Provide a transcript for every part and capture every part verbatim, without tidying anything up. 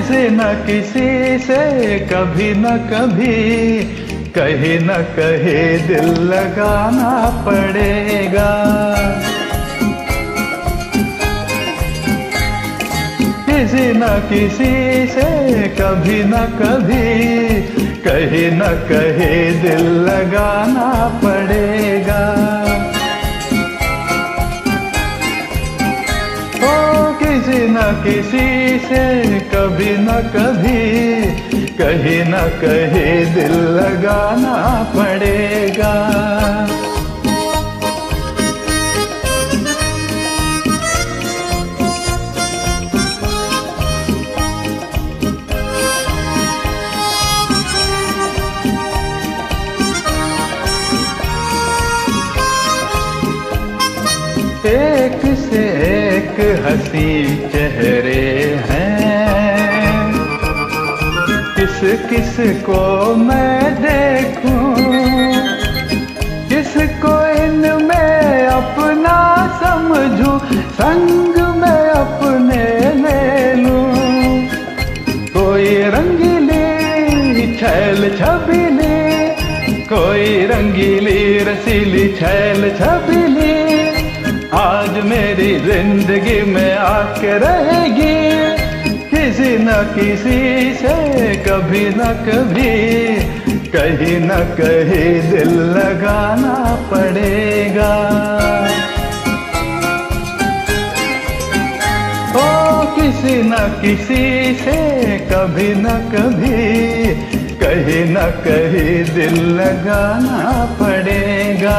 किसी न किसी से कभी न कभी कहीं न कहीं दिल लगाना पड़ेगा। किसी न किसी से कभी न कभी कहीं न कहीं दिल लगाना पड़ेगा। ओ किसी न किसी से कभी न कभी कहीं न कहीं दिल लगाना पड़ेगा। एक से एक हंसी चेहरे हैं, किस किस को मैं देखूं, किसको इनमें अपना समझूं, संग में अपने ले लूं। कोई रंगीली छैल छबीली, कोई रंगीली रसीली छैल छबीली आज मेरी जिंदगी में आके रहेगी। किसी न किसी से कभी न कभी कहीं न कहीं दिल लगाना पड़ेगा। ओ किसी न किसी से कभी न कभी कहीं न कहीं दिल लगाना पड़ेगा।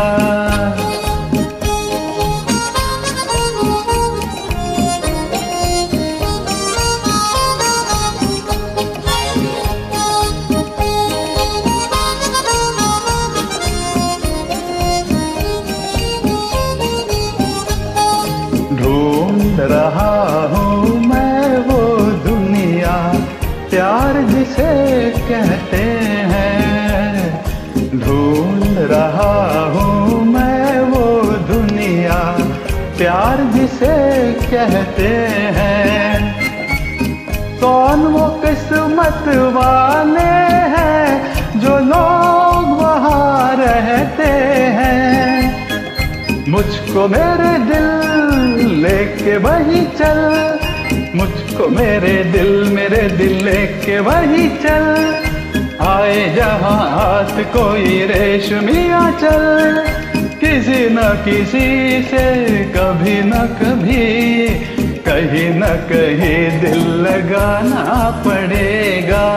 ढूंढ रहा हूँ मैं वो दुनिया प्यार जिसे कहते हैं। ढूंढ रहा हूँ मैं वो दुनिया प्यार जिसे कहते हैं। कौन वो किस्मत वाले हैं जो लोग वहाँ रहते हैं। मुझको मेरे दिल लेके वही चल, मुझको मेरे दिल मेरे दिल लेके वही चल। आए जहाँ हाथ कोई रेशमिया चल। किसी न किसी से कभी न कभी कहीं न कहीं दिल लगाना पड़ेगा।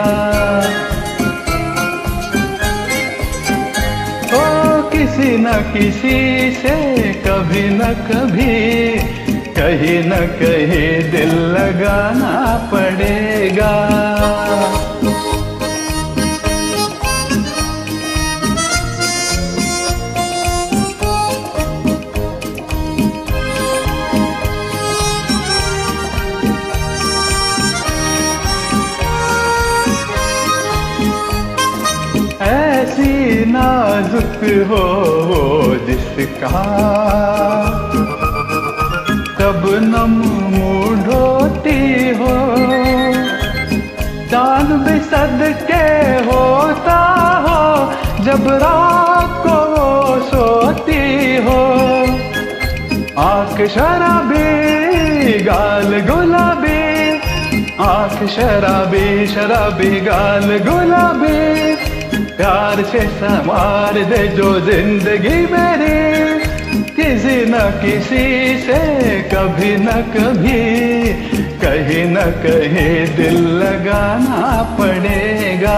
किसी न किसी से कभी न कभी कहीं न कहीं दिल लगाना पड़ेगा। ऐसी नाजुक हो जिसका कब नम मूड होती हो। चांद भी सदके होता हो जब रात को वो सोती हो। आँख शराबी गाल गुलाबी, आँख शराबी शराबी गाल गुलाबी। प्यार से संवार दे जो जिंदगी मेरी। किसी न किसी से कभी न कभी कहीं न कहीं दिल लगाना पड़ेगा।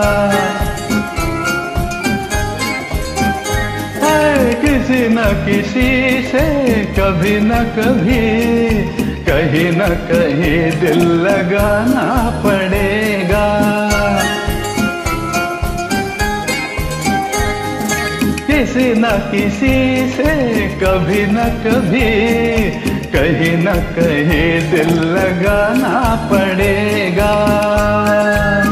किसी न किसी से कभी न कभी कहीं न कहीं दिल लगाना पड़ेगा। किसी न किसी से कभी न कभी कहीं न कहीं दिल लगाना पड़ेगा।